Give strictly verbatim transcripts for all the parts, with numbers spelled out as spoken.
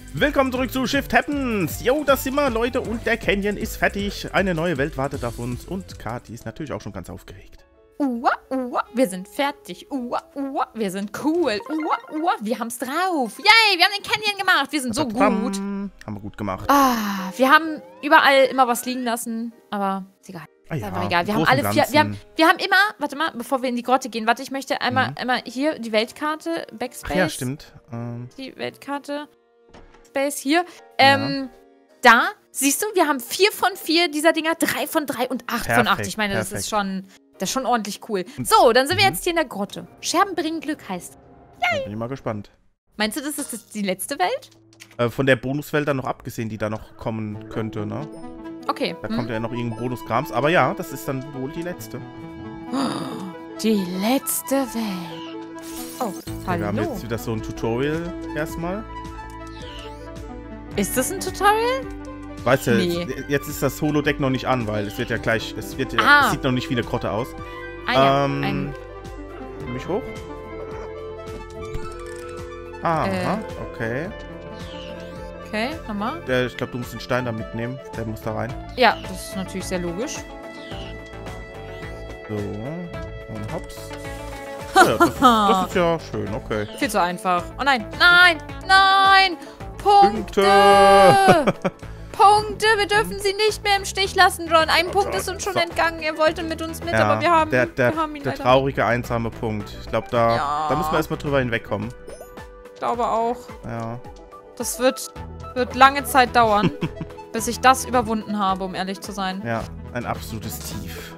Willkommen zurück zu Shift Happens. Jo, das sind wir, Leute, und der Canyon ist fertig. Eine neue Welt wartet auf uns und Kati ist natürlich auch schon ganz aufgeregt. Uah, uah, wir sind fertig. Uah, uah, wir sind cool. Uah, uah, wir haben's drauf. Yay, wir haben den Canyon gemacht. Wir sind so gut. Haben wir gut gemacht. Ah, wir haben überall immer was liegen lassen, aber ist egal. Ah ja, ist einfach egal. Wir haben alle vier, wir haben, wir haben immer, warte mal, bevor wir in die Grotte gehen, warte, ich möchte einmal, mhm. einmal hier die Weltkarte, Backspace. Ach ja, stimmt. Ähm. Die Weltkarte, Space hier. Ähm, ja. Da, siehst du, wir haben vier von vier dieser Dinger, drei von drei und acht perfekt, von acht. Ich meine, perfekt. das ist schon, das ist schon ordentlich cool. So, dann sind wir mhm. jetzt hier in der Grotte. Scherben bringen Glück heißt. Yay. Bin ich mal gespannt. Meinst du, das ist das die letzte Welt? Äh, von der Bonuswelt dann noch abgesehen, die da noch kommen könnte, ne? Okay. Da hm. kommt ja noch irgendein Bonuskrams. Aber ja, das ist dann wohl die letzte. Die letzte Welt. Oh, hallo. Wir haben jetzt wieder so ein Tutorial erstmal. Ist das ein Tutorial? Weißt du, nee. jetzt ist das Holodeck noch nicht an, weil es wird ja gleich, es wird ja, ah. es sieht noch nicht wie eine Grotte aus. Ah, ja. ähm, ein Nimm mich hoch. Ah, äh. okay. Okay, nochmal. Der, ich glaube, du musst den Stein da mitnehmen. Der muss da rein. Ja, das ist natürlich sehr logisch. So, und hops. Oh ja, das, das ist ja schön, okay. Viel zu einfach. Oh nein, nein, nein! Punkte! Punkte! Punkte! Wir dürfen sie nicht mehr im Stich lassen, Ron. Ein oh Punkt Gott. ist uns schon so. entgangen. Er wollte mit uns mit, ja, aber wir haben, der, der, wir haben ihn der leider. traurige, einsame Punkt. Ich glaube, da, ja. da müssen wir erstmal drüber hinwegkommen. Ich glaube auch. Ja. Das wird, wird lange Zeit dauern, bis ich das überwunden habe, um ehrlich zu sein. Ja, ein absolutes Tief.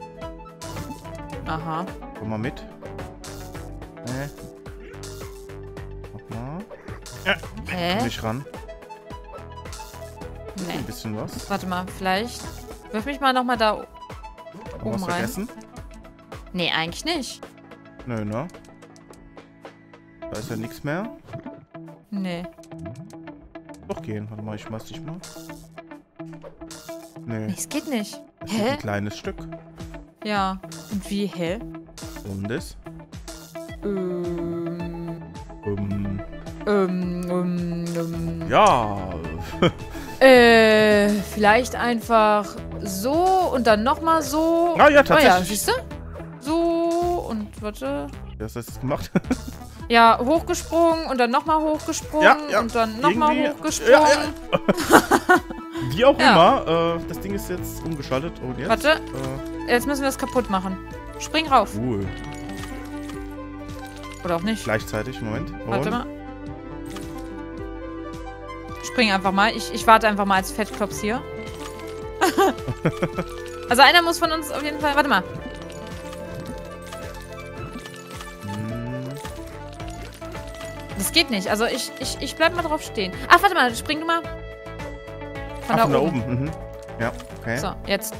Aha. Komm mal mit. Hä? Nochmal. Ja. Hä? Nicht ran. Nee. Ein bisschen was. Warte mal, vielleicht. Wirf mich mal nochmal da oben was rein. vergessen? Nee, eigentlich nicht. Nö, ne? Da ist ja nichts mehr. Nee. Doch gehen. Warte mal, ich schmeiß dich mal. Nee. Nee, es geht nicht. Das Hä? ist ein kleines Stück. Ja. Und wie, hä? Und das? Ähm. Um. Ähm, ähm, ähm. Ja. äh, vielleicht einfach so und dann nochmal so. Ah ja, tatsächlich. Oh ja, siehst du? So und warte. Wie hast du das gemacht? Ja, hochgesprungen und dann nochmal hochgesprungen ja, ja. und dann nochmal hochgesprungen. Ja, ja. Wie auch ja. immer, äh, das Ding ist jetzt umgeschaltet. Und jetzt, warte, äh, jetzt müssen wir es kaputt machen. Spring rauf. Cool. Oder auch nicht. Gleichzeitig, Moment. Und? Warte mal. Spring einfach mal. Ich, ich warte einfach mal als Fettklops hier. Also einer muss von uns auf jeden Fall... Warte mal. Das geht nicht. Also ich, ich, ich bleib mal drauf stehen. Ach, warte mal. Spring du mal. Von, Ach, da, von oben. da oben. Mhm. Ja, okay. So, jetzt.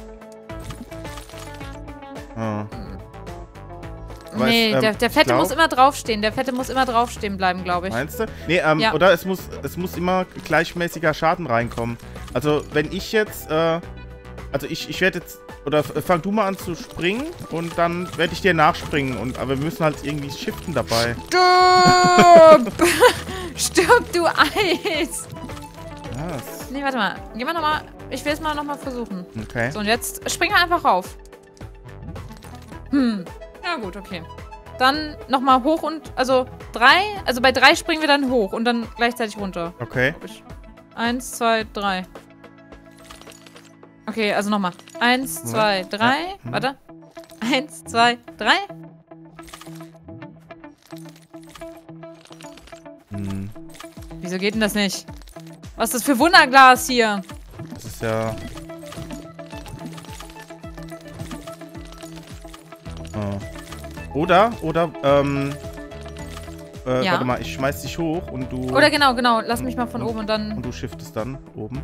Ah. Nee, es, ähm, der, der Fette glaub, muss immer draufstehen. Der Fette muss immer draufstehen bleiben, glaube ich. Meinst du? Nee, ähm, ja. oder es muss, es muss immer gleichmäßiger Schaden reinkommen. Also, wenn ich jetzt, äh, also ich, ich werde jetzt, oder fang du mal an zu springen und dann werde ich dir nachspringen. Und, aber wir müssen halt irgendwie shiften dabei. Stirb! Stirb, du Eis! Was? Nee, warte mal. Geh mal nochmal, ich will es mal nochmal versuchen. Okay. So, und jetzt spring einfach rauf. Hm. Ja gut, okay. Dann nochmal hoch und, also drei, also bei drei springen wir dann hoch und dann gleichzeitig runter. Okay. Eins, zwei, drei. Okay, also nochmal. Eins, zwei, drei. Ja. Hm. Warte. Eins, zwei, drei. Hm. Wieso geht denn das nicht? Was ist das für Wunderglas hier? Das ist ja... Oh. Oder, oder, ähm... Äh, ja. warte mal, ich schmeiß dich hoch und du... Oder genau, genau. Lass mich mal von und, oben und dann... Und du shiftest dann oben.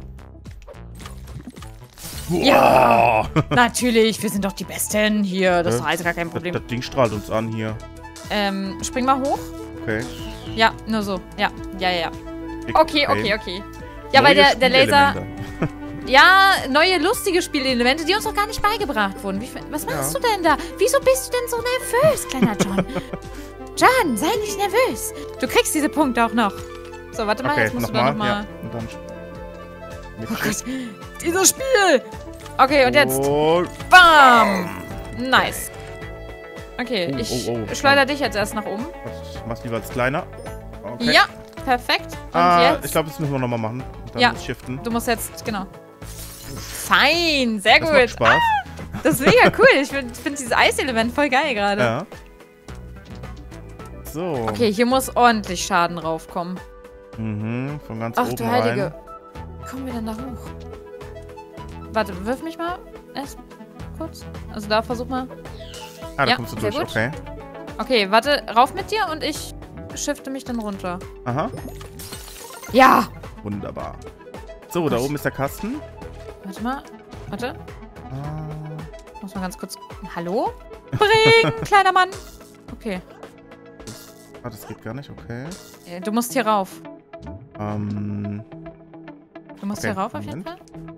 Ja! Natürlich, wir sind doch die Besten hier. Das äh, ist gar kein Problem. Das, das Ding strahlt uns an hier. Ähm, spring mal hoch. Okay. Ja, nur so. Ja, ja, ja. Okay, okay, okay. Ja, neue weil der, der Laser... Ja, neue lustige Spielelemente, die uns noch gar nicht beigebracht wurden. Wie, was machst ja. du denn da? Wieso bist du denn so nervös, kleiner John? John, sei nicht nervös. Du kriegst diese Punkte auch noch. So, warte mal, Okay, jetzt musst nochmal. du da nochmal... Ja, und dann... Oh Gott, dieses Spiel! Okay, und jetzt... Oh, Bam! Nice. Okay, Oh, ich oh, oh. schleudere dich jetzt erst nach oben. ich mach's lieber als kleiner. Okay. Ja, perfekt. Und Ah, jetzt... ich glaube, das müssen wir nochmal machen. Und dann Ja. shiften. Du musst jetzt... Genau. Fein, sehr Das gut. macht Spaß. Ah, das ist mega cool. Ich finde find dieses Eiselement voll geil gerade. Ja. So. Okay, hier muss ordentlich Schaden raufkommen. Mhm, von ganz Ach oben du Heilige. rein. Kommen wir denn da hoch? Warte, wirf mich mal erst kurz. Also da versuch mal. Ah, da Ja, kommst du sehr durch, gut. okay. Okay, warte, rauf mit dir und ich shifte mich dann runter. Aha, Ja! wunderbar. So, da Was? oben ist der Kasten. Warte mal. Warte. Ah, Muss mal ganz kurz. Hallo? Bring, kleiner Mann. Okay. ah, das geht gar nicht, okay. Äh, Du musst hier rauf. Ähm, Du musst Okay, hier rauf auf jeden Moment. Fall.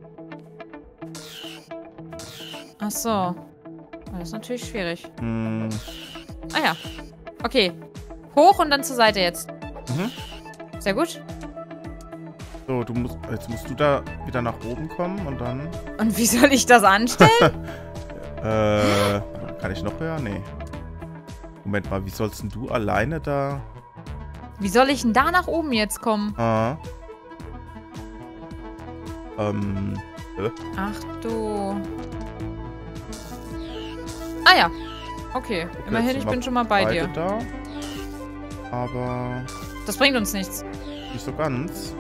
Ach so. Das ist natürlich schwierig. mh, Ah ja. Okay. Hoch und dann zur Seite jetzt. mhm. Sehr gut. So, du musst, jetzt musst du da wieder nach oben kommen und dann, Und wie soll ich das anstellen? äh, kann ich noch höher? Nee. Moment mal, wie sollst denn du alleine da, Wie soll ich denn da nach oben jetzt kommen? ah, ähm, äh, Ach du. Ah ja. Okay. Immerhin, jetzt ich sind bin wir schon mal bei beide dir. da. Aber Das bringt uns nichts. nicht so ganz.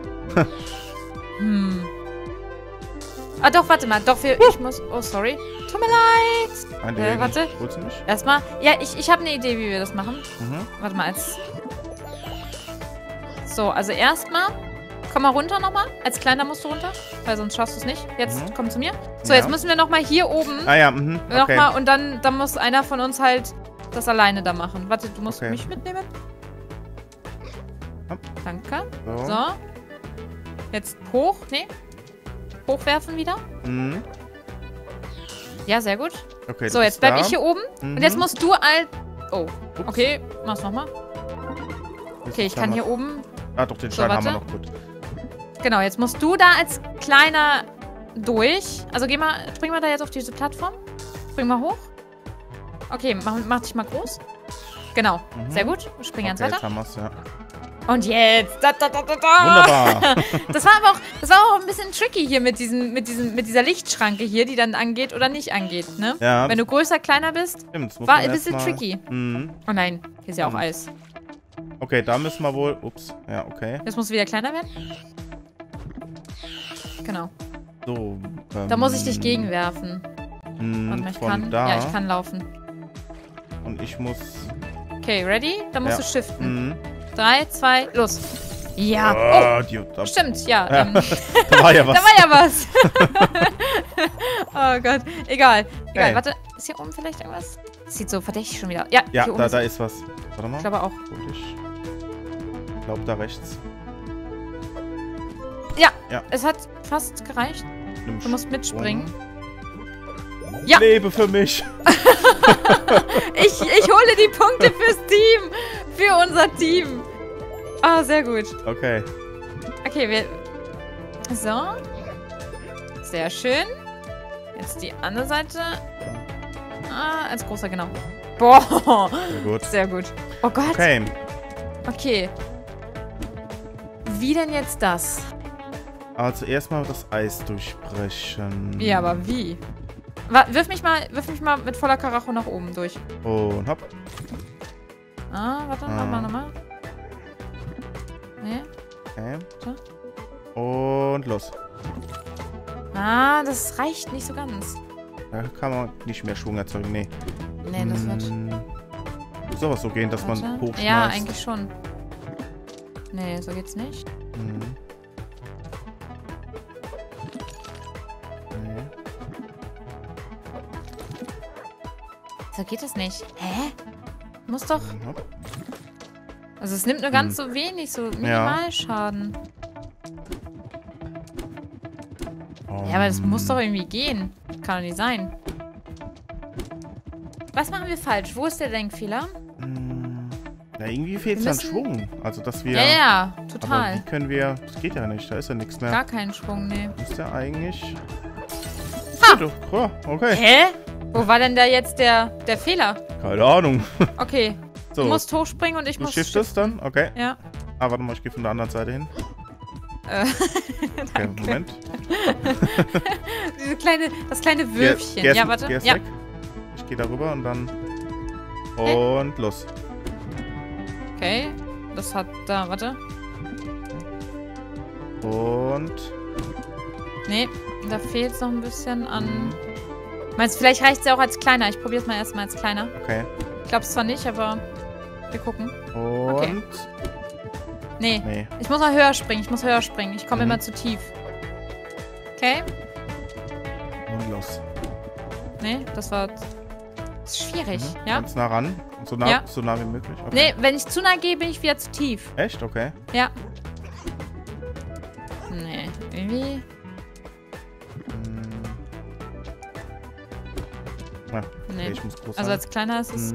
Hm. Ah doch, warte mal. Doch, wir, ich muss... Oh, sorry. Tut mir leid. Nein, Äh, Regen. warte. Holst du mich? Erstmal... Ja, ich, ich habe eine Idee, wie wir das machen. Mhm. Warte mal, als... So, also erstmal... Komm mal runter nochmal. Als Kleiner musst du runter, weil sonst schaffst du es nicht. Jetzt Mhm. komm zu mir. So, Ja. jetzt müssen wir nochmal hier oben... Ah ja, mhm. Okay. Nochmal und dann, dann muss einer von uns halt das alleine da machen. Warte, du musst Okay. mich mitnehmen. Hopp. Danke. So. So. Jetzt hoch. Nee. Hochwerfen wieder. Mhm. Ja, sehr gut. Okay, So, du jetzt bist bleib da. ich hier oben. Mhm. Und jetzt musst du als... Oh, Ups. okay. Mach's nochmal. Okay, ich kann hier oben... Ah, doch, den So, Stein haben wir warte. noch gut. Genau, jetzt musst du da als Kleiner durch. Also geh mal, spring mal da jetzt auf diese Plattform. Spring mal hoch. Okay, mach, mach dich mal groß. Genau, Mhm. sehr gut. Spring ganz Okay, weiter. jetzt haben wir's, ja. Und jetzt. Da, da, da, da, da. Wunderbar. Das war aber auch, das war auch ein bisschen tricky hier mit, diesem, mit, diesem, mit dieser Lichtschranke hier, die dann angeht oder nicht angeht, ne? Ja, Wenn du größer, kleiner bist. stimmt. das muss War man ein bisschen erst mal- tricky. Mhm. Oh nein, hier ist ja auch Mhm. Eis. Okay, da müssen wir wohl... Ups. Ja, okay. Jetzt muss es wieder kleiner werden. Genau. So. Ähm, Da muss ich dich gegenwerfen. mh, Warte mal, ich von kann. da. Ja, ich kann laufen. Und ich muss... Okay, ready? Dann musst Ja. du shiften. Mhm. Drei, zwei, los. Ja. Ah, die, da, Oh, stimmt, ja. Ja. Ähm, da war ja was. da war ja was. Oh Gott. Egal. Egal. Okay. Warte. Ist hier oben vielleicht irgendwas? Das sieht so verdächtig schon wieder. Ja, Ja, hier oben da, ist da ist was. Warte mal. Ich glaube auch. Hol dich. Ich glaube, da rechts. Ja, Ja. es hat fast gereicht. Nimm Du musst Sprung. mitspringen. Ja. Lebe für mich. Ich, ich hole die Punkte fürs Team. Für unser Team. Ah, sehr gut. Okay. Okay, wir... So. Sehr schön. Jetzt die andere Seite. Ah, als großer, genau. Boah. Sehr gut. Sehr gut. Oh Gott. Okay. Okay. Wie denn jetzt das? Also erstmal das Eis durchbrechen. Ja, aber wie? Wa- Wirf mich mal, wirf mich mal mit voller Karacho nach oben durch. Und hopp. Ah, warte, Ah. nochmal, nochmal. Nee. Okay. So. Und los. Ah, das reicht nicht so ganz. Da kann man nicht mehr Schwung erzeugen. Nee. Nee, das wird... Hm, Muss sowas so gehen, dass man Warte. hochschmeißt. Ja, eigentlich schon. Nee, so geht's nicht. Hm. Nee. So geht das nicht. Hä? Muss doch... Und hopp. Also es nimmt nur ganz so wenig, so Minimalschaden. Ja, aber das muss doch irgendwie gehen. Kann doch nicht sein. Was machen wir falsch? Wo ist der Denkfehler? Hm. Ja, irgendwie fehlt es Wir an müssen- Schwung. Also, dass wir... Ja, ja, Aber total. wie können wir... Das geht ja nicht, da ist ja nichts mehr. Gar keinen Schwung, nee. Ist ja eigentlich... Ha! Oh, okay. Hä? Wo war denn da jetzt der, der Fehler? Keine Ahnung. Okay, So, du musst hochspringen und ich du muss... shiftest dann? Okay. Ja. Ah, warte mal, ich gehe von der anderen Seite hin. Äh, Okay, danke. Moment. Diese kleine, das kleine Geh- Würfchen. geh erst- Ja, warte. geh erst Ja. weg. Ich gehe darüber und dann... Hä? Und los. Okay. Das hat da, warte. Und... Nee, da fehlt es noch ein bisschen an... Mhm. Meinst du, vielleicht reicht es ja auch als kleiner? Ich probiere es mal erstmal als kleiner. Okay. Ich glaube es zwar nicht, aber wir gucken. Und... Okay. Nee, Nee. ich muss mal höher springen. Ich muss höher springen. Ich komme Mhm. immer zu tief. Okay. Und los. Nee, das war... Das ist schwierig, Mhm. ja? Ganz nah ran. So nah, Ja. so nah wie möglich. Okay. Nee, wenn ich zu nah gehe, bin ich wieder zu tief. Echt? Okay. Ja. Nee, irgendwie... Hm. Ja, okay, Nee. ich muss groß Also sein. als kleiner ist es... Mhm.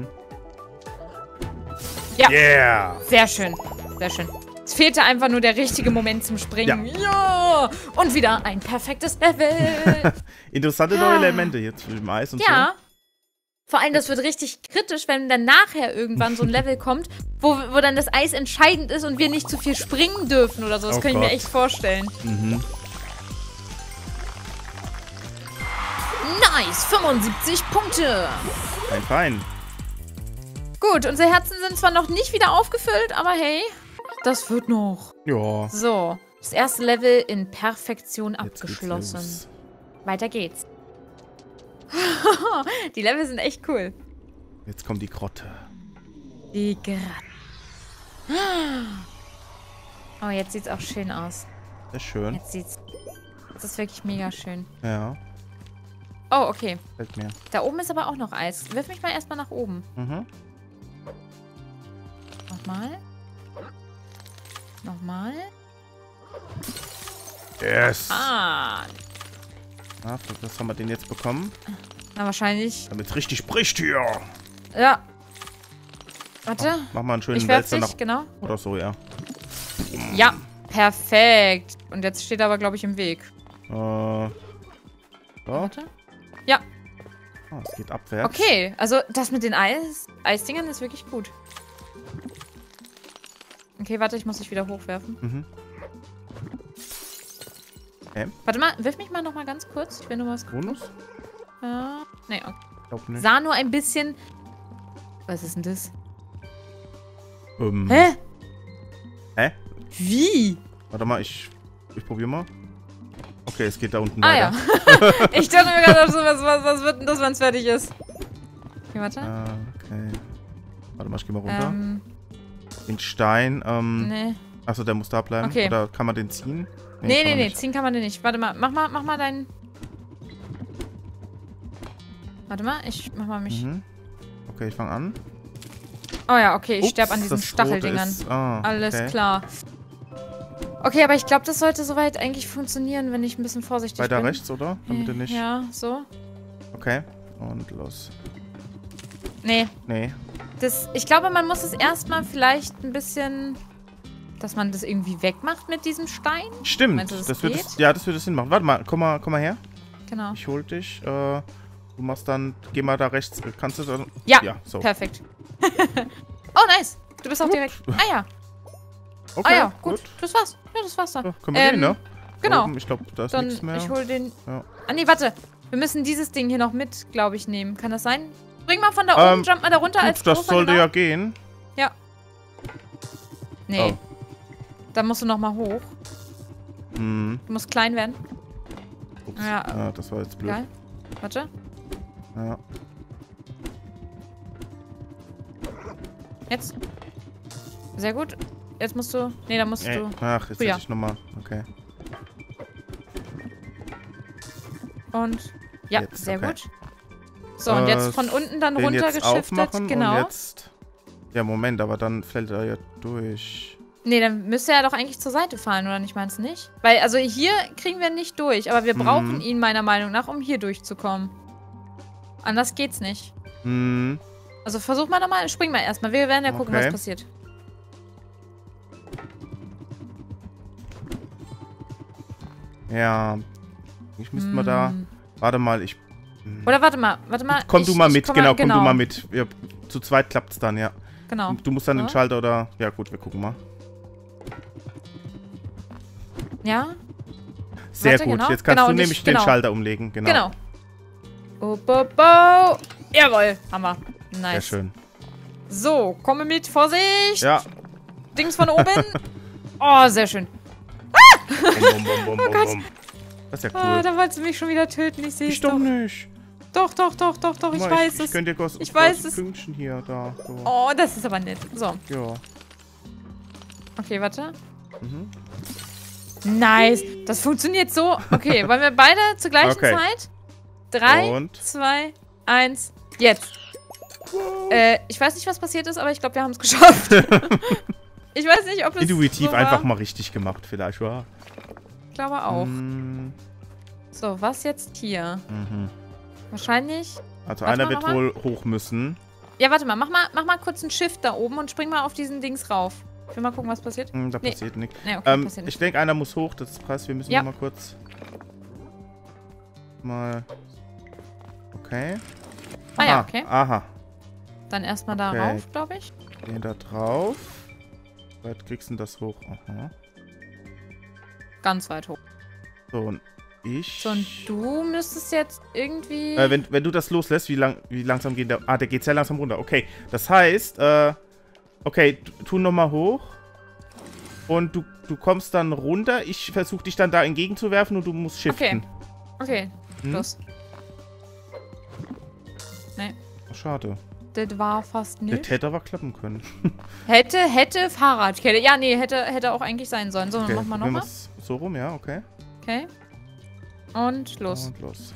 Ja. Yeah! Sehr schön. Sehr schön. Es fehlte einfach nur der richtige Moment zum Springen. Ja! Und wieder ein perfektes Level. Interessante Ja. neue Elemente jetzt mit dem Eis und Ja. Vor allem, das wird richtig kritisch, wenn dann nachher irgendwann so ein Level kommt, wo, wo dann das Eis entscheidend ist und wir nicht zu viel springen dürfen oder so. Das Oh kann ich mir Gott. echt vorstellen. so. Mhm. Nice, fünfundsiebzig Punkte. Fein, fein. Gut, unsere Herzen sind zwar noch nicht wieder aufgefüllt, aber hey, das wird noch. Ja. So, das erste Level in Perfektion Jetzt geht's abgeschlossen. los. Weiter geht's. Die Level sind echt cool. Jetzt kommt die Grotte. Die Gratte. Oh, jetzt sieht's auch schön aus. Sehr schön. Jetzt sieht's... Das ist wirklich mega schön. Ja, Oh, okay. gefällt mir. Da oben ist aber auch noch Eis. Wirf mich mal erstmal nach oben. Mhm. Nochmal. Nochmal. Yes! Ah. Na, für was haben wir den jetzt bekommen? Na, wahrscheinlich... Damit es richtig bricht hier. Ja. Warte. Mach mal einen schönen Ich werf Wälzer dich, nach... genau. Oder so, ja. Ja. Perfekt. Und jetzt steht er aber, glaube ich, im Weg. Äh... So. Warte. Ja. Oh, es geht abwärts. Okay. Also, das mit den Eis Eisdingern ist wirklich gut. Okay, warte, ich muss dich wieder hochwerfen. Mhm. Okay. Warte mal, wirf mich mal noch mal ganz kurz. Ich will nur was... Bonus? Ja. Nee, okay. Glaub nicht. Sah nur ein bisschen... Was ist denn das? Ähm, Hä? Hä? Wie? Warte mal, ich... Ich probiere mal. Okay, es geht da unten Ah weiter. ja. Ich dachte mir gerade, so, was, was, was wird denn das, wenn es fertig ist? Okay, warte. Ah, okay. Warte mal, ich geh mal runter. Ähm, Den Stein, ähm... nee. Achso, der muss da bleiben. Okay. Oder kann man den ziehen? Nee, kann nee, man nee, nicht. ziehen kann man den nicht. Warte mal, mach mal, mach mal deinen... Warte mal, ich mach mal mich... Mhm. Okay, ich fange an. Oh ja, okay, ich Ups, sterbe an diesen das Rote Stacheldingern. ist- ah, Alles okay. klar. Okay, aber ich glaube, das sollte soweit eigentlich funktionieren, wenn ich ein bisschen vorsichtig Weiter bin. rechts, oder? Damit du nicht... Ja, so. Okay. Und los. Nee, Nee. das, ich glaube, man muss es erstmal vielleicht ein bisschen... Dass man das irgendwie wegmacht mit diesem Stein. Stimmt. Meinst du, das das wird geht? es, ja, das würde Sinn machen. Warte mal, komm mal, komm mal her. Genau. Ich hol dich. Äh, du machst dann... Geh mal da rechts. Kannst du dann... Ja, Ja, so. perfekt. Oh, nice. Du bist auch Gut. direkt... Ah ja, Okay, ah ja, gut. Das war's. Ja, das war's dann. So, können wir Ähm, gehen, ne? genau. Oben, ich glaube, da ist Dann, nichts mehr. ich hol den... Ja. Ah, nee, warte. Wir müssen dieses Ding hier noch mit, glaube ich, nehmen. Kann das sein? Spring mal von da Ähm, oben, jump mal da runter als Gut, das großer, sollte genau. ja gehen. Nee. Oh. Da musst du noch mal hoch. Hm. Du musst klein werden. Ups. Ja. Ja, das war jetzt blöd. Geil. Warte. Ja. Jetzt. Sehr gut. Jetzt musst du... Nee, da musst Ey. du... Ach, jetzt Früher. hätte ich nochmal. Okay. Und... Ja, Jetzt, sehr okay. gut. So, und Äh, jetzt von unten dann Den runter jetzt geschiftet. aufmachen Genau. und jetzt... Ja, Moment, aber dann fällt er ja durch. Nee, dann müsste er doch eigentlich zur Seite fallen, oder nicht? Meinst du nicht? Weil, also hier kriegen wir nicht durch. Aber wir Mhm. brauchen ihn meiner Meinung nach, um hier durchzukommen. Anders geht's nicht. Hm. Also versuch mal nochmal, spring mal erstmal. Wir werden ja gucken, Okay. was passiert. Ja. Ich müsste mal da... Warte mal, ich... Oder warte mal, warte mal. Komm ich, du mal ich mit, komm genau, mal, komm du mal mit. Ja, zu zweit klappt's dann, ja. Genau. Du musst dann so. den Schalter oder... Ja gut, wir gucken mal. Ja? Sehr Warte, gut, genau. jetzt kannst genau, du nicht, nämlich genau. den Schalter umlegen, genau. Genau. Oh, bo, bo. Jawohl, Hammer. Nice. Sehr schön. So, komme mit, Vorsicht. Ja. Dings von oben. Oh, sehr schön. Bum, bum, bum, bum, Oh Gott. bum. Das ist ja Ah, cool. da wolltest du mich schon wieder töten, ich sehe es Ich doch doch. nicht. Doch, doch, doch, doch, doch, ich Guck mal, weiß ich, es. Ich gönn dir Gos Ich weiß es. Pünktchen hier, da. So. Oh, das ist aber nett. So, Ja. okay, warte. Mhm. Nice. Das funktioniert so. Okay, wollen wir beide zur gleichen Okay. Zeit? Drei, Und? zwei, eins, jetzt. Äh, ich weiß nicht, was passiert ist, aber ich glaube, wir haben es geschafft. Ich weiß nicht, ob es Intuitiv so war. einfach mal richtig gemacht, vielleicht, wa? Ich glaube auch. Mhm. So, was jetzt hier? Mhm. Wahrscheinlich... Also Warte einer mal, wird mach mal. wohl hoch müssen. Ja, warte mal. Mach mal, mach mal kurz einen Shift da oben und spring mal auf diesen Dings rauf. Ich will mal gucken, was passiert. Hm, da Nee. passiert nichts. Nee, okay, Ähm, passiert nicht. ich denke, einer muss hoch. Das ist krass. Wir müssen Ja. noch mal kurz... Mal... Okay. Ah ja, Aha, okay. Aha. Dann erstmal da Okay. rauf, glaube ich. Den da drauf. Wie weit kriegst du denn das hoch? Aha. Ganz weit hoch. So, und ich... So, und du müsstest jetzt irgendwie... Äh, wenn, wenn du das loslässt, wie, lang, wie langsam geht der... Ah, der geht sehr langsam runter. Okay, das heißt, äh... Okay, tu- tu nochmal hoch. Und du, du kommst dann runter. Ich versuche dich dann da entgegenzuwerfen und du musst shiften. Okay, Hm? los. Nee, Oh, schade. das war fast Der nicht. hätte aber klappen können. Hätte, hätte Fahrradkette. Ja, nee, hätte, hätte auch eigentlich sein sollen. So, Okay, dann machen wir probieren nochmal. wir's so rum, ja, okay. Okay. Und los. Und los.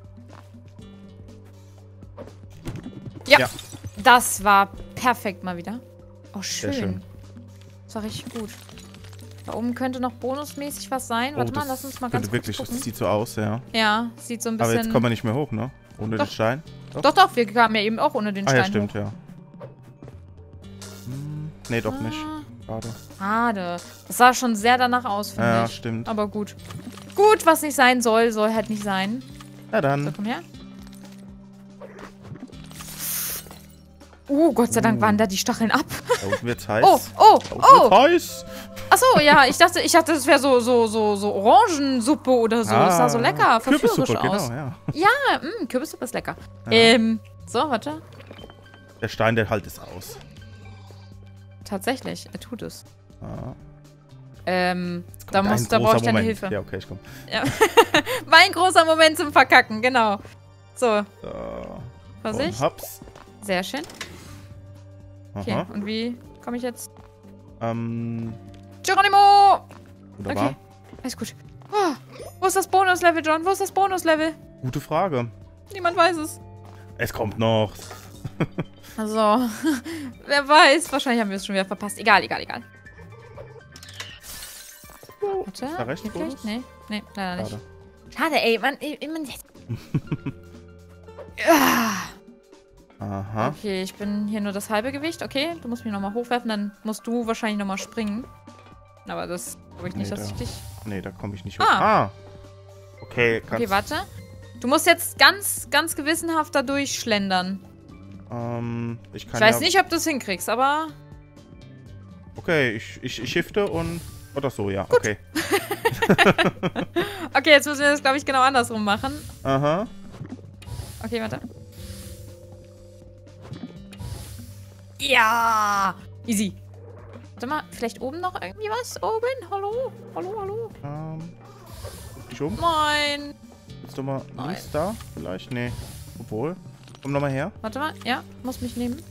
Ja. Ja. Das war perfekt mal wieder. Oh, schön. Sehr schön. Das war richtig gut. Da oben könnte noch bonusmäßig was sein. Warte oh, mal, das lass uns mal könnte ganz wirklich, kurz das gucken. sieht so aus, ja. Ja, sieht so ein Aber bisschen... jetzt kommen wir nicht mehr hoch, ne? Ohne Doch. den Stein. Doch, doch, wir kamen ja eben auch ohne den Ah Stein ja, stimmt, hoch. ja. Hm, nee, doch nicht. Ah, Schade. schade. Das sah schon sehr danach aus, finde Ja, ich. stimmt. Aber gut. Gut, was nicht sein soll, soll halt nicht sein. Na So, dann. komm her. Uh, Gott sei Dank Uh. waren da die Stacheln ab. Da unten wird's heiß. Oh, oh, Da unten oh. wird's heiß. Achso, ja, ich dachte, ich dachte, das wäre so, so, so, so Orangensuppe oder so. Das sah so lecker, verführerisch Kürbissuppe, aus. genau, ja. Ja, mh, Kürbissuppe ist lecker. Ja. Ähm, so, warte. Der Stein, der halt es aus. Tatsächlich, er tut es. Ja. Ähm, Jetzt da, kommt muss, ein da brauche ich großer deine Moment. Hilfe. Ja, okay, ich komm. Ja. Mein großer Moment zum Verkacken, genau. So, So. Vorsicht. Und hops. Sehr schön. Okay, Aha. und wie komme ich jetzt? Ähm, Geronimo! wunderbar. Okay, alles gut. Oh, wo ist das Bonuslevel, John? Wo ist das Bonuslevel? Gute Frage. Niemand weiß es. Es kommt noch. Also, wer weiß. Wahrscheinlich haben wir es schon wieder verpasst. Egal, egal, egal. Warte, Ist da rechts hier Bonus? vielleicht? Nee, nee, leider nicht. Schade. Schade, ey. Man, ey, man ah. Aha. Okay, ich bin hier nur das halbe Gewicht. Okay, du musst mich nochmal hochwerfen, dann musst du wahrscheinlich nochmal springen. Aber das glaube ich nicht, Nee, dass da- ich dich... Nee, da komme ich nicht hoch. Ah. Ah. Okay, kannst, Okay, warte. Du musst jetzt ganz, ganz gewissenhaft da durchschlendern. Ähm, ich kann Ich weiß ja, nicht, ob du es hinkriegst, aber... Okay, ich, ich, ich shifte und... Oder so, ja. Okay. Okay, jetzt müssen wir das, glaube ich, genau andersrum machen. Aha. Okay, warte. Ja! Easy. Warte mal, vielleicht oben noch irgendwie was? Oben? Hallo? Hallo, hallo? Ähm, guck dich um. Moin! Ist doch mal Nein. links da? Vielleicht? Nee. Obwohl. Komm noch mal her. Warte mal, ja, muss mich nehmen.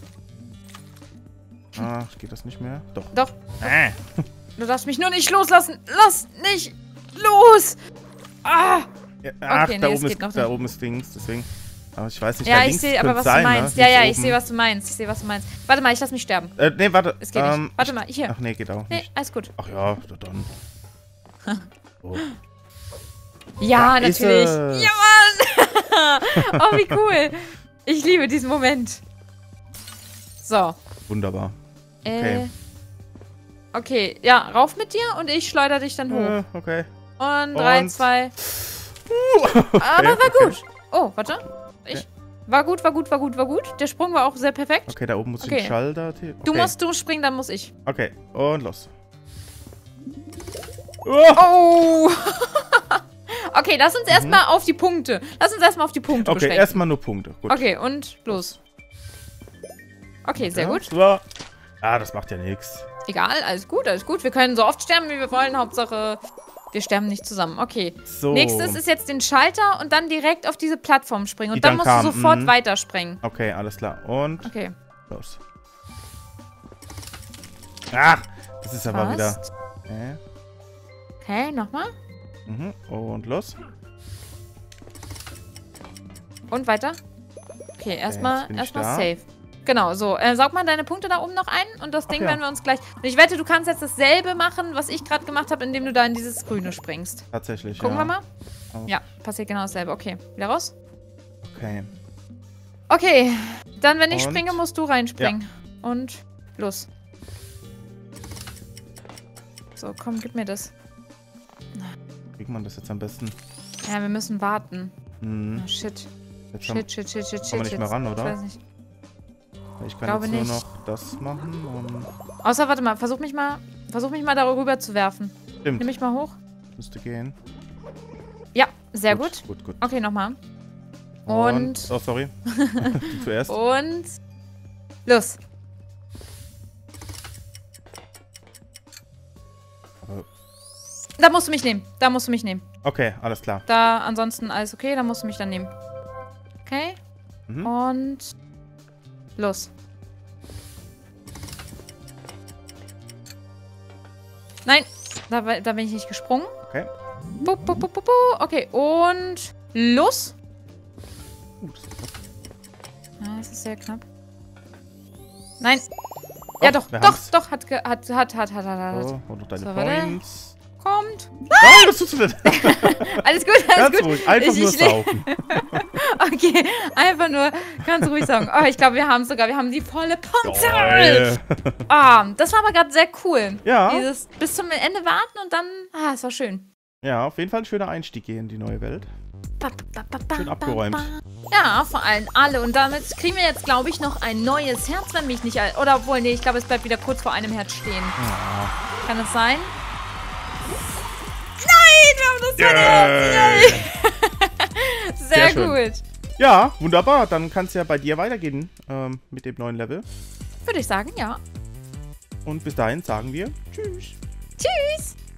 Ah, geht das nicht mehr? Doch. Doch, Äh. du darfst mich nur nicht loslassen. Lass nicht los! Ah! Ja, ach, Okay, nee, da, es oben geht ist, noch da nicht. oben ist Dings, deswegen. Aber ich weiß nicht, Ja, da ich links sehe aber, könnte was sein, du meinst. Ne? Ja, Links ja, ich oben. sehe, was du meinst. Ich sehe, was du meinst. Warte mal, ich lass mich sterben. Äh, nee, warte. Es geht ähm, nicht. Warte mal, hier. Ach nee, geht auch Nee, nicht. alles gut. Ach ja, da dann. Oh. Ja, Da ist natürlich. es. Ja, Mann! Oh, wie cool. Ich liebe diesen Moment. So. Wunderbar. Äh. Okay. Okay, ja, rauf mit dir und ich schleuder dich dann hoch. Äh, okay. Und drei, zwei. Uh, okay, Aber war okay. gut. Oh, warte. Ich. War gut, war gut, war gut, war gut. Der Sprung war auch sehr perfekt. Okay, da oben muss ich Okay. den Schalter... Okay. Du musst du springen, dann muss ich. Okay, und los. Oh! Okay, lass uns erstmal auf die Punkte. Lass uns erstmal auf die Punkte Okay, beschränken. erstmal nur Punkte. Gut. Okay, und los. Okay, sehr Ja, gut. so. Ah, das macht ja nichts. Egal, alles gut, alles gut. Wir können so oft sterben, wie wir wollen. Hauptsache, wir sterben nicht zusammen. Okay. So. Nächstes ist jetzt den Schalter und dann direkt auf diese Plattform springen. Und Die dann dann musst kam, du sofort mhm. weiterspringen. Okay, alles klar. Und Okay. los. Ach, das ist aber Fast. wieder... Okay. Okay, nochmal. Mhm. Und los. Und weiter. Okay, erstmal jetzt bin ich erstmal da. safe. Genau, so. Äh, saug mal deine Punkte da oben noch ein und das Ding ja. werden wir uns gleich... Und ich wette, du kannst jetzt dasselbe machen, was ich gerade gemacht habe, indem du da in dieses Grüne springst. Tatsächlich, Gucken ja. wir mal. Oh. Ja, passiert genau dasselbe. Okay, wieder raus. Okay. Okay, dann wenn ich Und? springe, musst du reinspringen. Und los. So, komm, gib mir das. Kriegt man das jetzt am besten? Ja, wir müssen warten. Hm. Oh, shit. Jetzt haben, Shit, shit, shit, shit, shit. wir nicht mehr jetzt- ran, oder? Ich weiß nicht. ich kann glaube jetzt nur nicht. noch das machen und... Außer, warte mal, versuch mich mal, versuch mich mal darüber zu werfen. Stimmt, Nimm mich mal hoch. müsste gehen. Ja, sehr gut. Gut, gut. Okay, nochmal. Und- Oh, sorry. Du zuerst. Und los. Äh. Da musst du mich nehmen. Da musst du mich nehmen. Okay, alles klar. Da ansonsten alles okay, da musst du mich dann nehmen. Okay. Mhm. Und los. Nein, da, wa- da bin ich nicht gesprungen. Okay. Bu, bu, bu, bu, bu. Okay, und los. Uh, das ist gut. Ja, das ist sehr knapp. Nein. Ja, Oh, doch, wir doch, haben's. doch, hat, ge- hat, hat, hat, hat, hat, hat. So, und noch deine So, warte. Points. Kommt. Nein, das tust du nicht. Alles gut, alles Ganz gut. ruhig, einfach Ich- nur ich- saugen. Okay, einfach nur ganz ruhig sagen. Oh, ich glaube, wir haben sogar, wir haben die volle Punktzahl. Geil. Ah, das war aber gerade sehr cool. Ja. Dieses bis zum Ende warten und dann, ah, es war schön. Ja, auf jeden Fall ein schöner Einstieg hier in die neue Welt. Schön abgeräumt. Ja, vor allem alle. Und damit kriegen wir jetzt, glaube ich, noch ein neues Herz, wenn mich nicht... all- Oder obwohl, nee, ich glaube, es bleibt wieder kurz vor einem Herz stehen. Ja. Kann das sein? Nein, wir haben das zweite Herz. Yay. Sehr, Sehr schön. gut. Ja, wunderbar. Dann kann es ja bei dir weitergehen ähm, mit dem neuen Level. Würde ich sagen, ja. Und bis dahin sagen wir Tschüss. Tschüss.